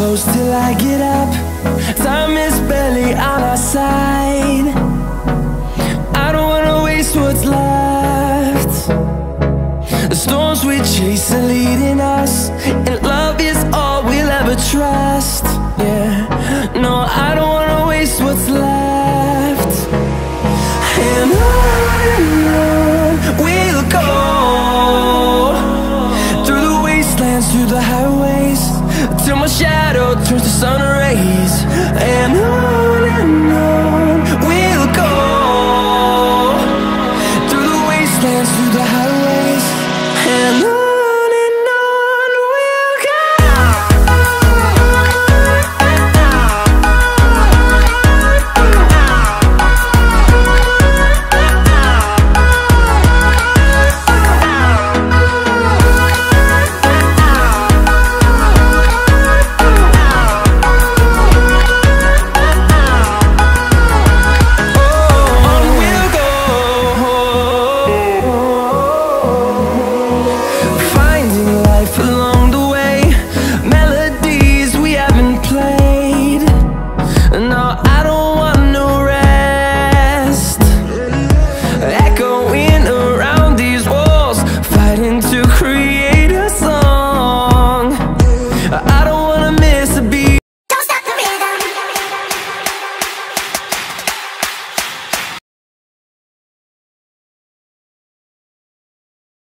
close till I get up. Time is barely on our side. I don't wanna waste what's left. The storms we chase are leading us, and love is all we'll ever trust. Yeah, no, I don't wanna waste what's left. And on we'll go, through the wastelands, through the highways, till my shadow turns to sun rays. And on